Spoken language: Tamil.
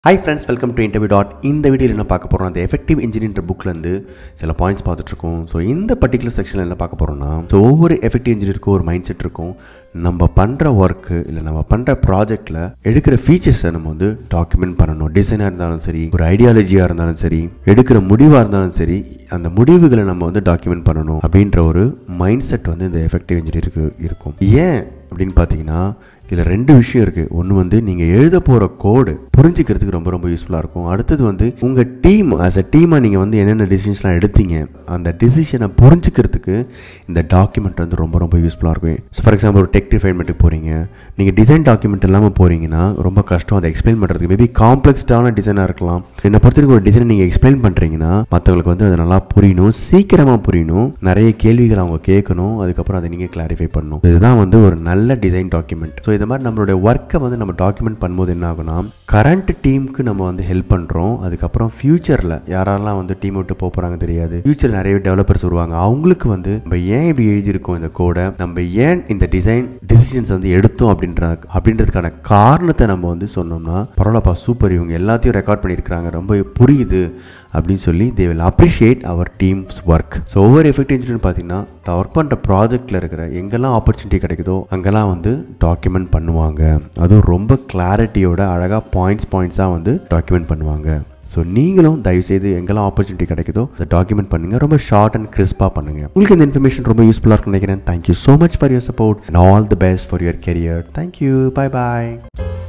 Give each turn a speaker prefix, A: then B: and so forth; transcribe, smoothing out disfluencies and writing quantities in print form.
A: Hi friends, welcome to InterviewDOT. இந்த வீடியோவில் என்ன பார்க்க போகிறோம், அந்த எஃபெக்டிவ் இன்ஜினியர் புக்லேருந்து சில பாயிண்ட்ஸ் பார்த்துட்ருக்கோம். ஸோ இந்த பர்டிகுலர் செக்ஷனில் என்ன பார்க்க போகிறோம்னா, ஸோ ஒவ்வொரு எஃபெக்டிவ் இன்ஜினியருக்கு ஒரு மைண்ட் செட் இருக்கும். நம்ம பண்ணுற ஒர்க்கு இல்லை நம்ம பண்ணுற ப்ராஜெக்டில் எடுக்கிற ஃபீச்சர்ஸை நம்ம வந்து டாக்குமெண்ட் பண்ணணும். டிசைனாக இருந்தாலும் சரி, ஒரு ஐடியாலஜியாக இருந்தாலும் சரி, எடுக்கிற முடிவாக இருந்தாலும் சரி, அந்த முடிவுகளை நம்ம வந்து டாக்குமெண்ட் பண்ணணும் அப்படின்ற ஒரு மைண்ட் செட் வந்து இந்த எஃபெக்டிவ் இன்ஜினியருக்கு இருக்கும். ஏன் அப்படின்னு பார்த்தீங்கன்னா, இதில் ரெண்டு விஷயம் இருக்குது. ஒன்று வந்து நீங்கள் எழுத போகிற கோடு புரிஞ்சிக்கிறதுக்கு ரொம்ப ரொம்ப யூஸ்ஃபுல்லாக இருக்கும். அடுத்தது வந்து உங்கள் டீம் ஆஸ் அ டீமாக நீங்கள் வந்து என்னென்ன டிசிஷன்ஸ்லாம் எடுத்தீங்க அந்த டிசிஷனை புரிஞ்சிக்கிறதுக்கு இந்த டாக்குமெண்ட் வந்து ரொம்ப ரொம்ப யூஸ்ஃபுல்லாக இருக்கும். ஸோ ஃபார் எக்ஸாம்பிள் ஒரு டெக் ரிஃபைன்மெண்ட்டுக்கு போகிறீங்க, நீங்கள் டிசைன் டாக்குமெண்ட் இல்லாமல் போகிறீங்கன்னா ரொம்ப கஷ்டம் அதை எக்ஸ்பிளைன் பண்ணுறதுக்கு. மேபி காம்ப்ளெக்ஸ்டான டிசைனாக இருக்கலாம். என்னை பொறுத்தவரைக்கும் ஒரு டிசைனை நீங்கள் எக்ஸ்பிளைன் பண்ணுறீங்கன்னா மற்றவங்களுக்கு வந்து அது நல்லா புரியணும், சீக்கிரமாக புரியணும், நிறைய கேள்விகள் அவங்க கேட்கணும், அதுக்கப்புறம் அதை நீங்கள் கிளாரிஃபை பண்ணணும். இதுதான் வந்து ஒரு நல்ல டிசைன் டாக்குமெண்ட். ஸோ இந்த மாதிரி நம்மளுடைய ஒர்க்கை வந்து நம்ம டாக்குமெண்ட் பண்ணும்போது என்ன ஆகுனா, கரண்ட் டீமுக்கு நம்ம வந்து ஹெல்ப் பண்ணுறோம். அதுக்கப்புறம் ஃபியூச்சரில் யாரெல்லாம் வந்து டீம் விட்டு போகிறாங்க தெரியாது, ஃபியூச்சர் நிறைய டெவலப்பர்ஸ் வருவாங்க, அவங்களுக்கு வந்து நம்ம ஏன் இப்படி எழுதியிருக்கோம் இந்த கோடை, நம்ம ஏன் இந்த டிசைன் டிசிஷன்ஸ் வந்து எடுத்தோம் அப்படின்றதுக்கான காரணத்தை நம்ம வந்து சொன்னோம்னா, பரவாயில்லப்பா சூப்பர், இவங்க எல்லாத்தையும் ரெக்கார்ட் பண்ணியிருக்கிறாங்க, ரொம்ப புரியுது அப்படின்னு சொல்லி they will appreciate our team's work. So ஒவ்வொரு எஃபெக்டிவ் இன்ஜினியர் பார்த்தீங்கன்னா தான் ஒர்க் பண்ணுற ப்ராஜெக்டில் இருக்கிற எங்கெல்லாம் ஆப்பர்ச்சுனிட்டி கிடைக்குதோ அங்கெல்லாம் வந்து டாக்குமெண்ட் பண்ணுவாங்க. அதுவும் ரொம்ப கிளாரிட்டியோட அழகாக பாயிண்ட்ஸாக வந்து டாக்குமெண்ட் பண்ணுவாங்க. ஸோ நீங்களும் தயவுசெய்து எங்கெல்லாம் ஆப்பர்ச்சுனிட்டி கிடைக்குதோ அதை டாக்குமெண்ட் பண்ணுங்கள். ரொம்ப ஷார்ட் அண்ட் கிறிஸ்பாக பண்ணுங்கள். உங்களுக்கு இந்த இன்ஃபர்மேஷன் ரொம்ப யூஸ்ஃபுல்லாக இருக்கும்னு நினைக்கிறேன். Thank you so much for your support and all the best for your career. Thank you. Bye bye.